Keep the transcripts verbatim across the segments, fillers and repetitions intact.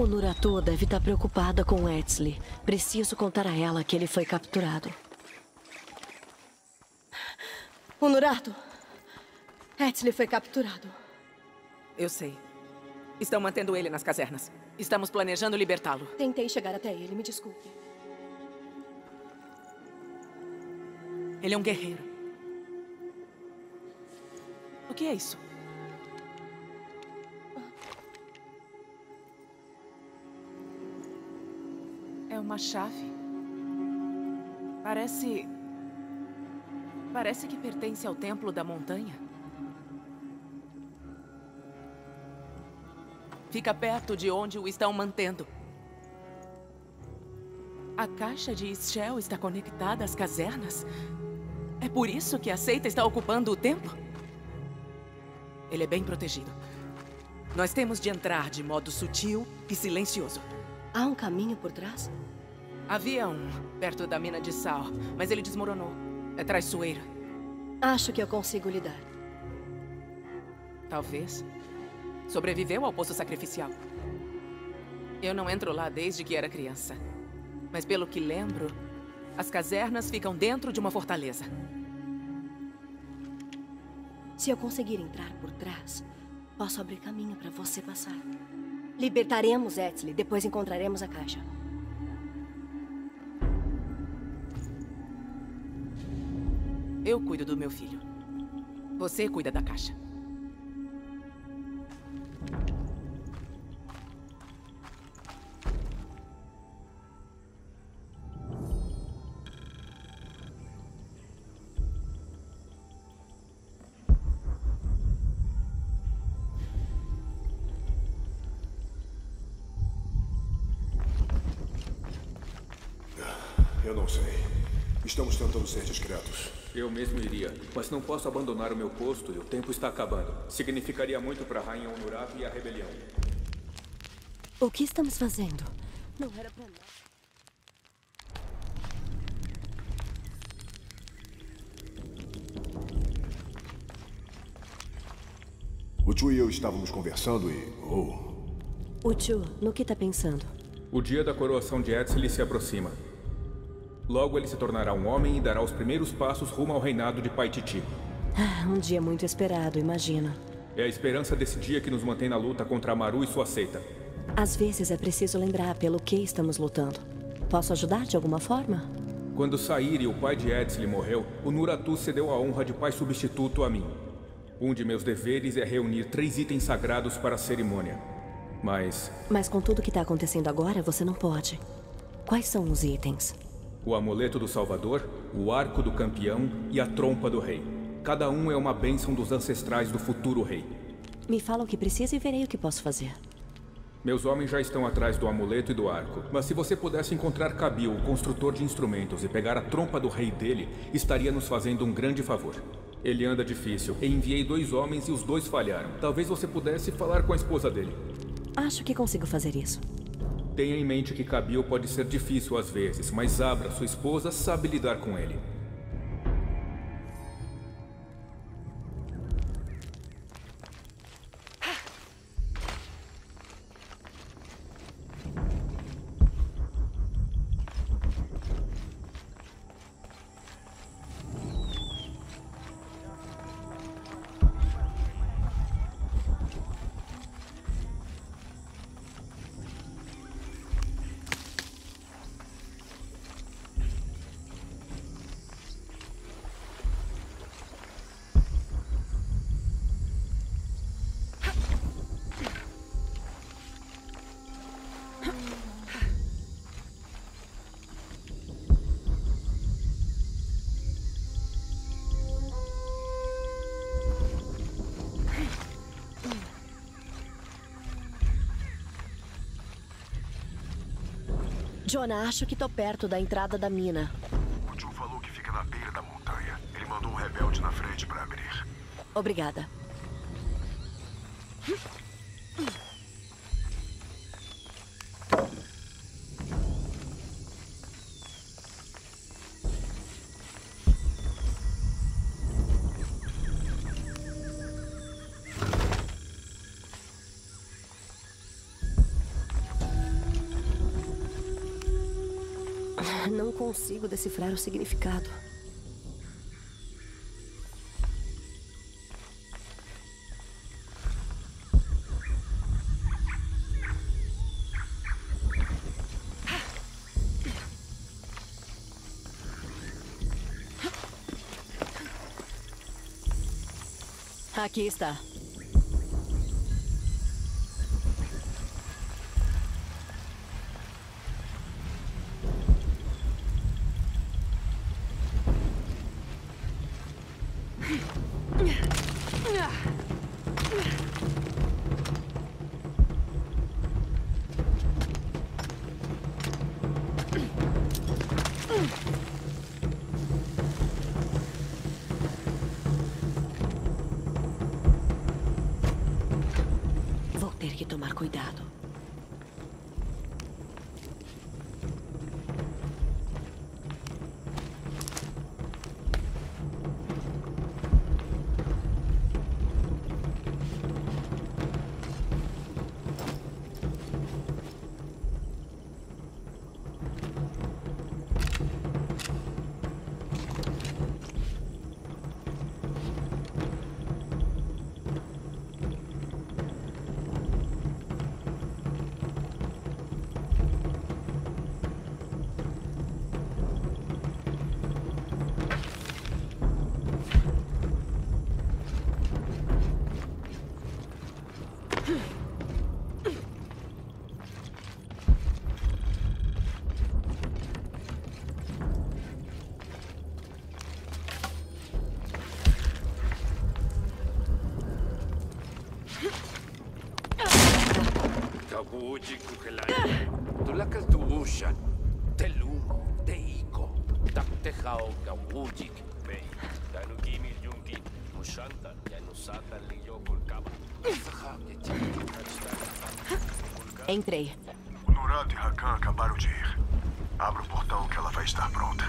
O Nuratu deve estar preocupada com Etzli. Preciso contar a ela que ele foi capturado. O Nuratu! Etzli foi capturado. Eu sei. Estão mantendo ele nas casernas. Estamos planejando libertá-lo. Tentei chegar até ele, me desculpe. Ele é um guerreiro. O que é isso? É uma chave. Parece... Parece que pertence ao Templo da Montanha. Fica perto de onde o estão mantendo. A caixa de Ixchel está conectada às casernas? É por isso que a seita está ocupando o templo? Ele é bem protegido. Nós temos de entrar de modo sutil e silencioso. Há um caminho por trás? Havia um, perto da mina de sal, mas ele desmoronou. É traiçoeiro. Acho que eu consigo lidar. Talvez. Sobreviveu ao poço sacrificial. Eu não entro lá desde que era criança. Mas pelo que lembro, as casernas ficam dentro de uma fortaleza. Se eu conseguir entrar por trás, posso abrir caminho para você passar. Libertaremos Etzli, depois encontraremos a caixa. Eu cuido do meu filho. Você cuida da caixa. Eu não sei. Estamos tentando ser discretos. Eu mesmo iria, mas não posso abandonar o meu posto e o tempo está acabando. Significaria muito para a Rainha Honorável e a rebelião. O que estamos fazendo? Não era pra nós. O Chu e eu estávamos conversando e... Oh. O Chu, no que tá pensando? O dia da coroação de Etzli se aproxima. Logo ele se tornará um homem e dará os primeiros passos rumo ao reinado de Paititi. Ah, um dia muito esperado, imagino. É a esperança desse dia que nos mantém na luta contra Amaru e sua seita. Às vezes é preciso lembrar pelo que estamos lutando. Posso ajudar de alguma forma? Quando Sairi, o pai de Etzli, morreu, o Nuratu cedeu a honra de pai substituto a mim. Um de meus deveres é reunir três itens sagrados para a cerimônia. Mas... Mas com tudo que está acontecendo agora, você não pode. Quais são os itens? O amuleto do Salvador, o arco do campeão e a trompa do rei. Cada um é uma bênção dos ancestrais do futuro rei. Me fala o que precisa e verei o que posso fazer. Meus homens já estão atrás do amuleto e do arco. Mas se você pudesse encontrar Kabil, o construtor de instrumentos, e pegar a trompa do rei dele, estaria nos fazendo um grande favor. Ele anda difícil. Eu enviei dois homens e os dois falharam. Talvez você pudesse falar com a esposa dele. Acho que consigo fazer isso. Tenha em mente que Kabil pode ser difícil às vezes, mas Abra, sua esposa, sabe lidar com ele. Jonah, acho que tô perto da entrada da mina. O Chu falou que fica na beira da montanha. Ele mandou um rebelde na frente para abrir. Obrigada. Não consigo decifrar o significado. Aqui está. Vou ter que tomar cuidado. Kawuji kukelai. Tulakas duushan. Telumo, teiko. Taktejao kawujik. Bey. Danugimi yungi. Mushantan. Yanusata liyo kulkaba. Entrei. O Nurad e Hakan acabaram de ir. Abra o portão que ela vai estar pronta.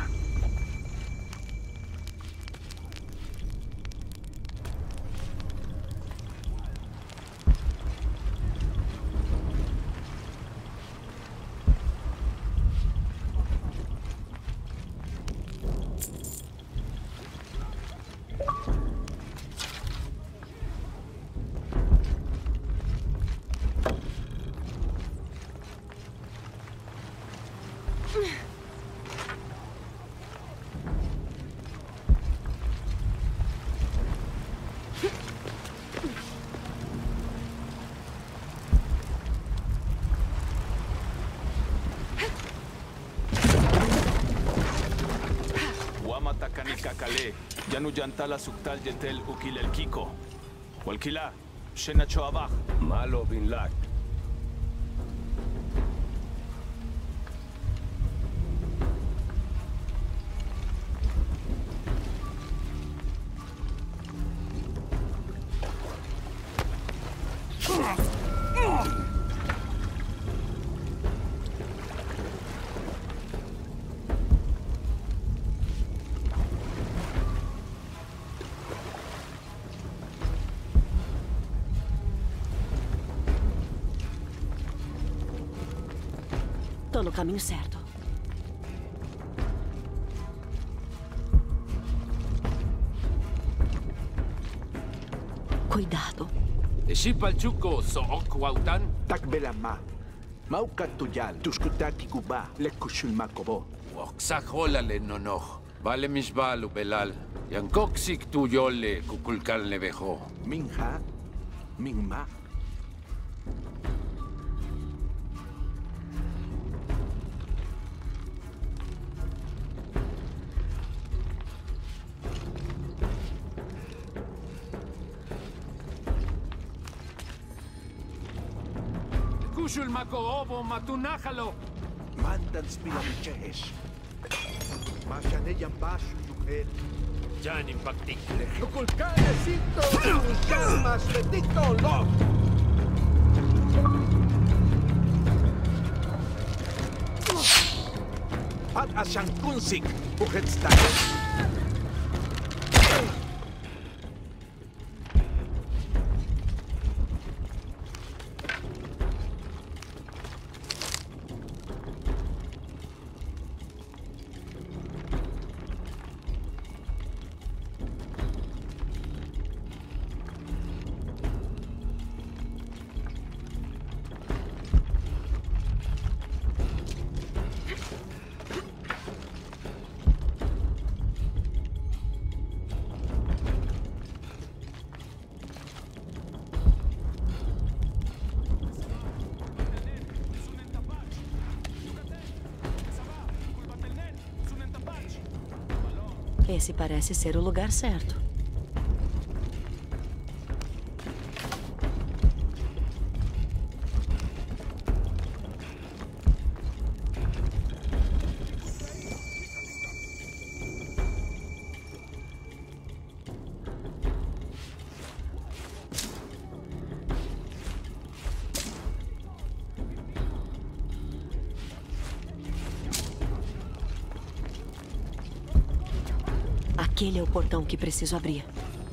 Kakale, Yanu Yantala Suktal Yetel Ukil el Kiko. Walkila, Shena Choabach. Malo bin Lak. Tô no caminho certo. Cuidado. Shipalchuko sook wautan. Takbelama. Maukatuyal, tuskutati kuba, lekushulmakobo. Oxajolale nonoch. Vale misbalu belal. Yankoksik tuyole kukulkal nevejo. Minha, Mingma. Kushul mako obo matunajalo. Mandan spilamichehes. Mashaneyan basu yuhel. Jan impactic. Kukulkanecito, calmas, letito, lo. Pat asyankunsik, uhetstake. Esse parece ser o lugar certo. Aquele é o portão que preciso abrir.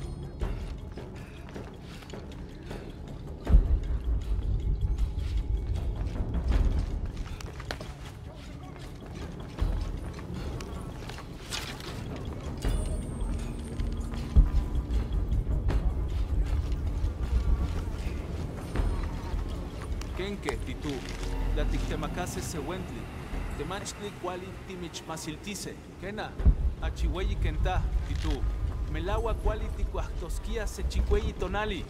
Kenke, titu, la tictemacase se wentli, temachli quali timich masiltise, kena. Achihueyi kenta, titu. Melawa quali ticuahtosquia se chicueyi tonali.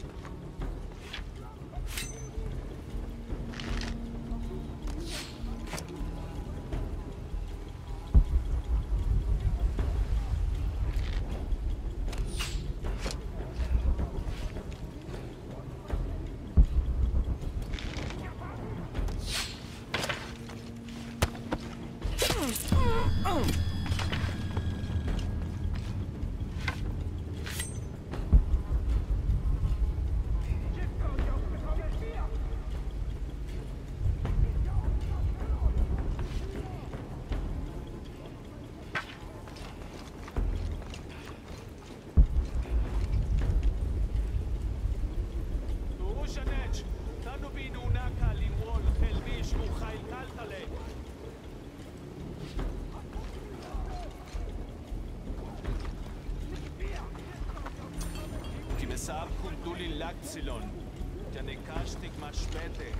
Sab kuntulin laxilon, janekashtik mashpetek.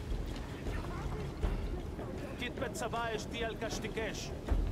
Kit betsavaesh ti al kashtikesh.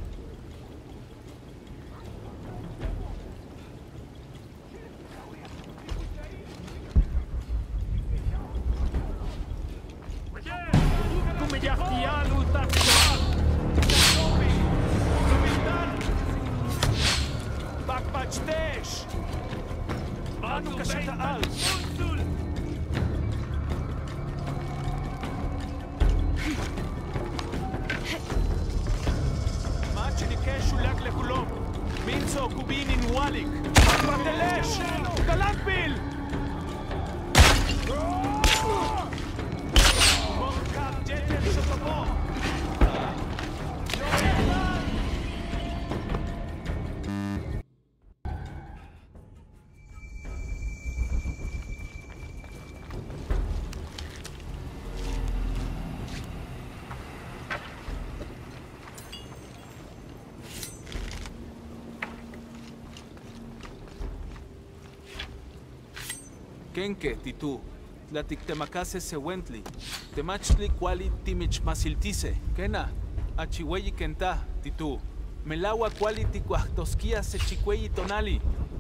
Kenke, titu, la tictemacase se wentli, temachli quali timich masiltise, kena, achihueyi kenta, titu, melawa quali ticuahtosquia se chicueyi tonali.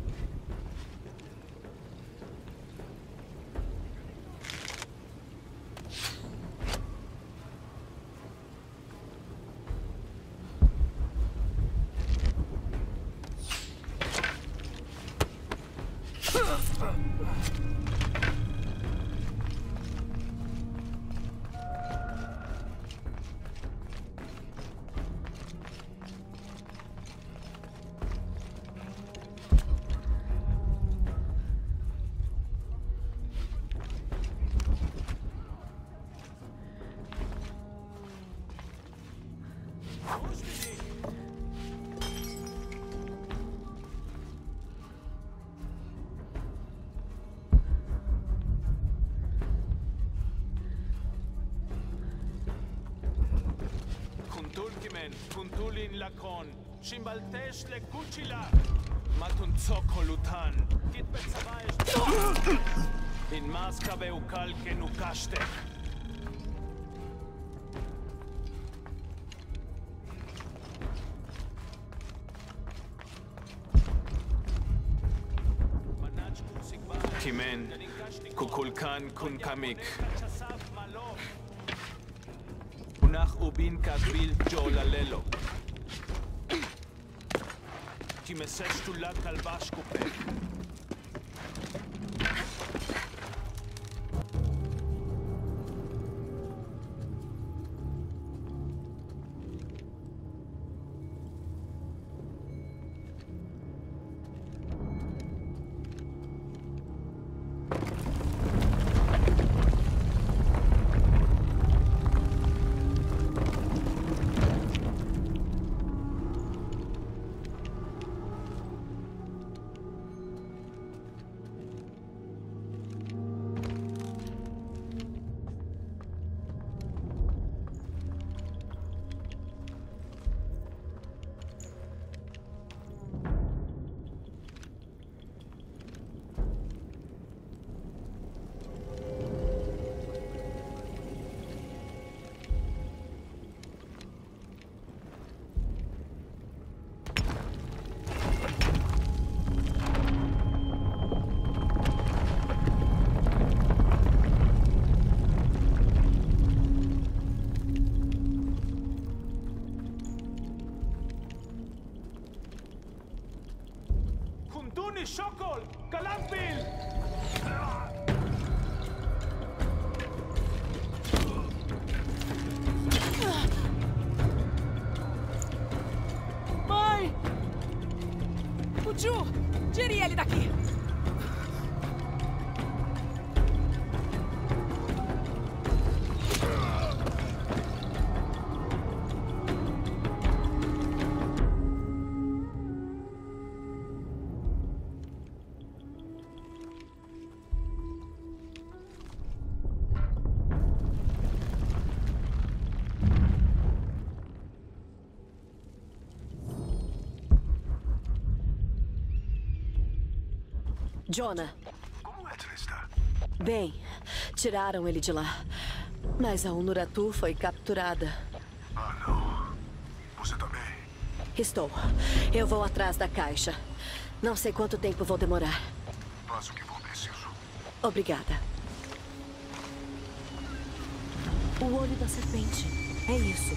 Kuntulin lakon, shimbaltesh le kuchila, matun tsokolutan, kit betsavaesh, in maska beukal kenukashtek. Kimen, kukulkan kunkamik. Unach ubin kadbil jolalelo. כי מסש שתולה כלבש קופק. Duni, Shokol! Kalampil! Mãe! O Ju! Tire ele daqui! Jonah. Como Etzli está? Bem, tiraram ele de lá. Mas a Unuratu foi capturada. Ah, não. Você tá bem? Estou. Eu vou atrás da caixa. Não sei quanto tempo vou demorar. Faça o que for preciso. Obrigada. O olho da serpente. É isso.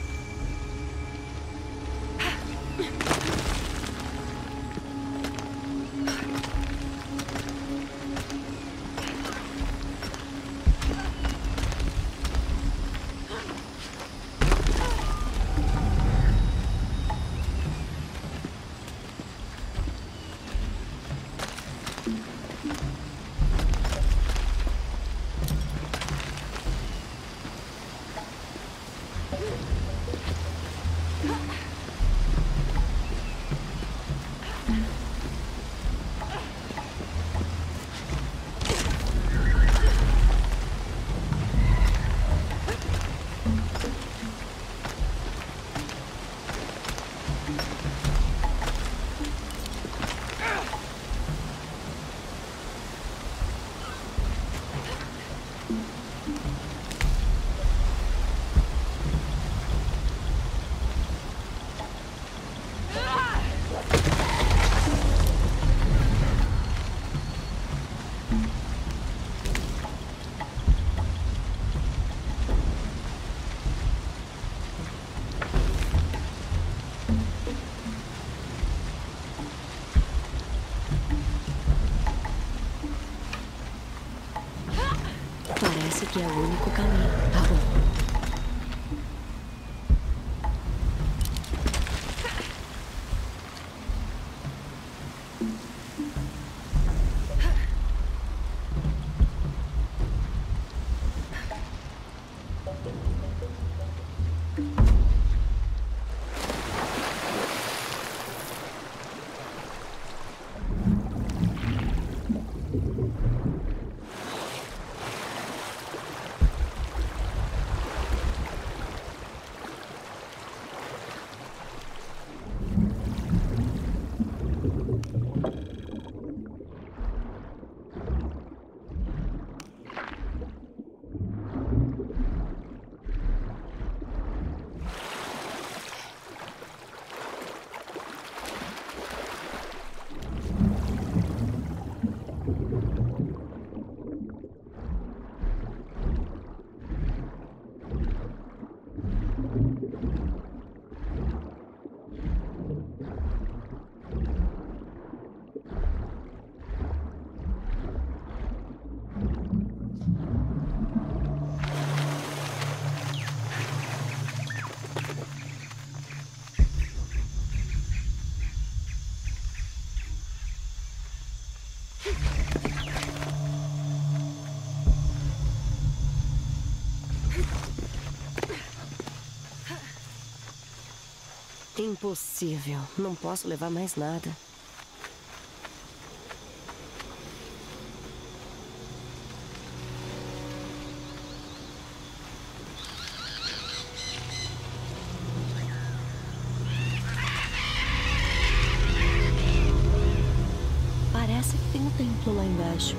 Parece que é o único caminho. Tá bom. Impossível. Não posso levar mais nada. Parece que tem um templo lá embaixo.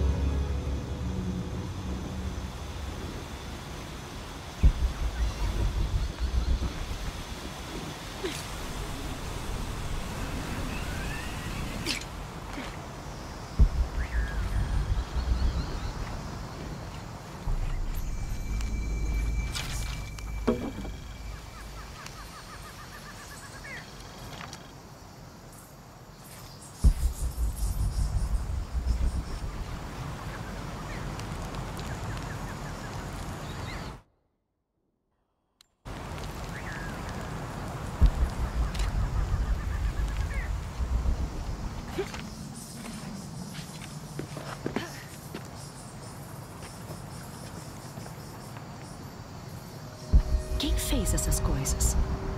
Quem fez essas coisas?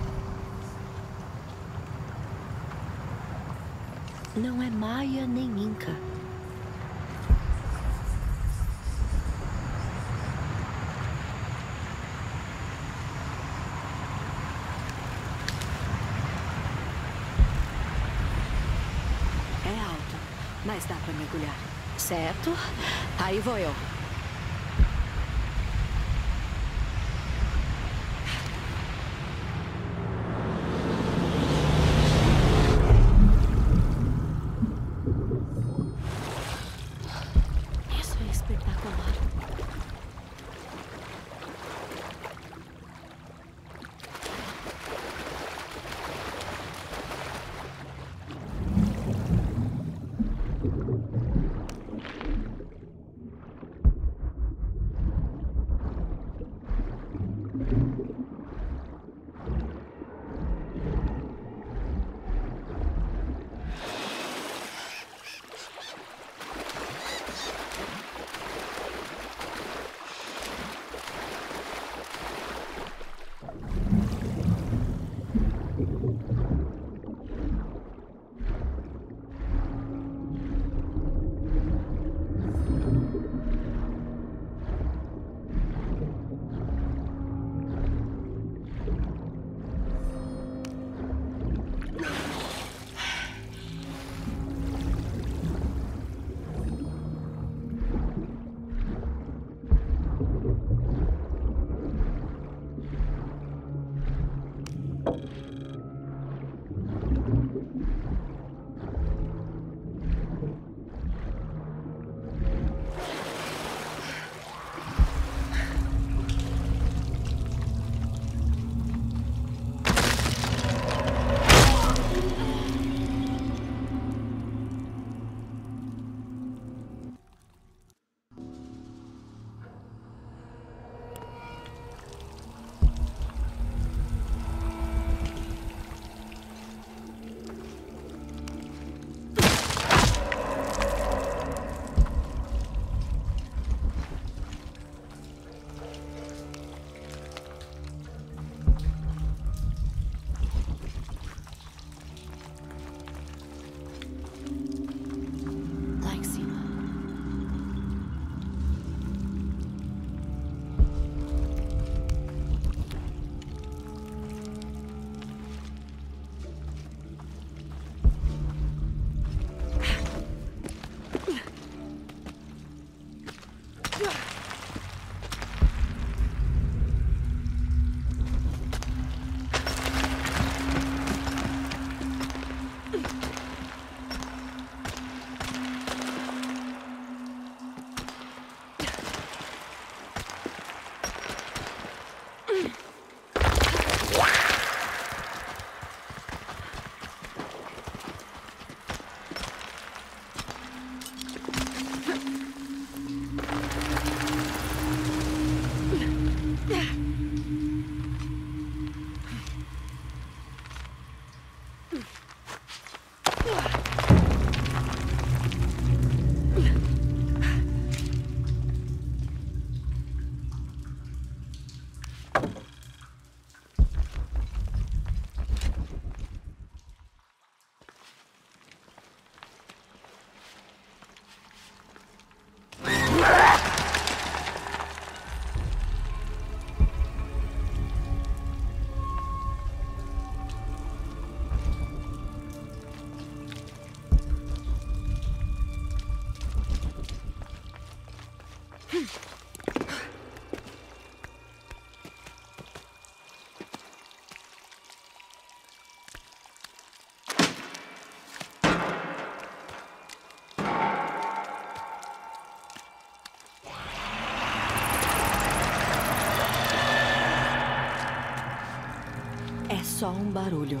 Não é maia nem inca. É alto, mas dá pra mergulhar. Certo? Aí vou eu. só um barulho.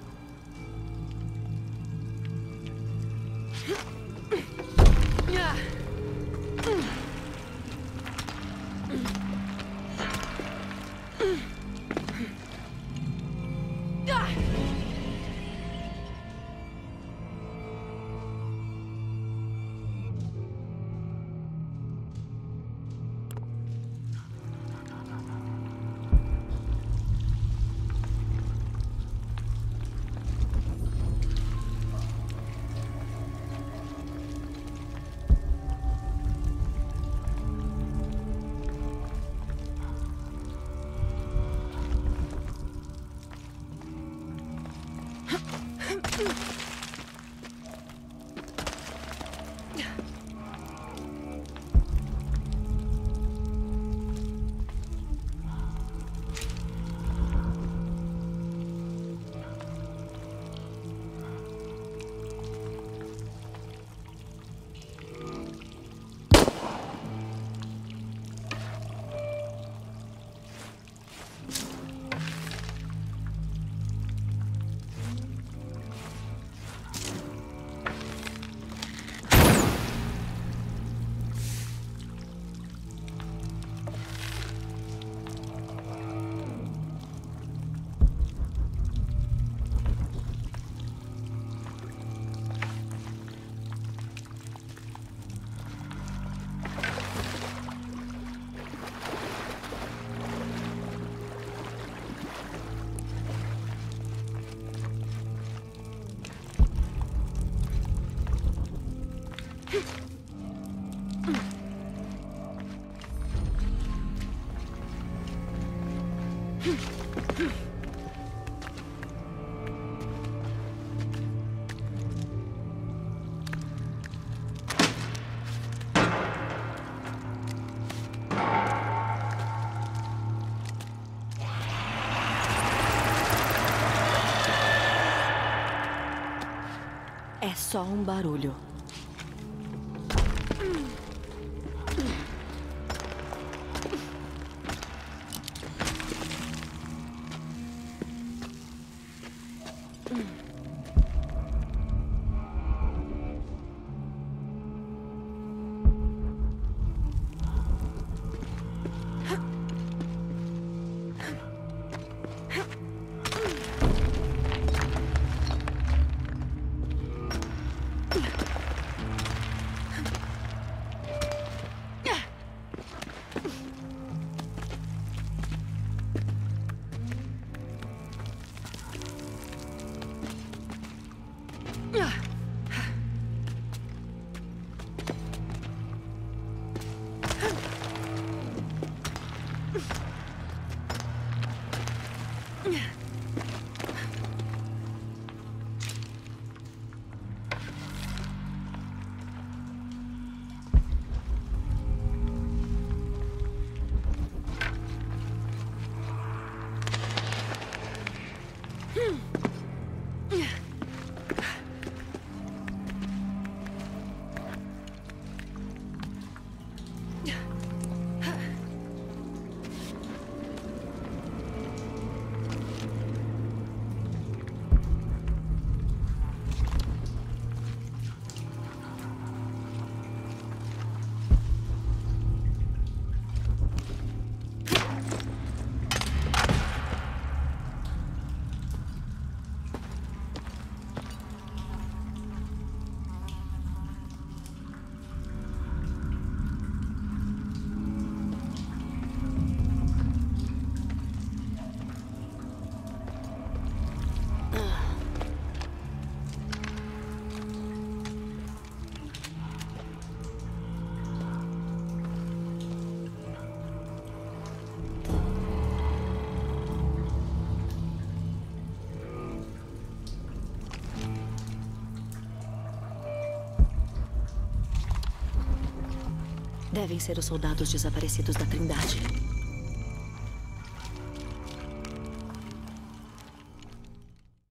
É só um barulho. Devem ser os soldados desaparecidos da Trindade.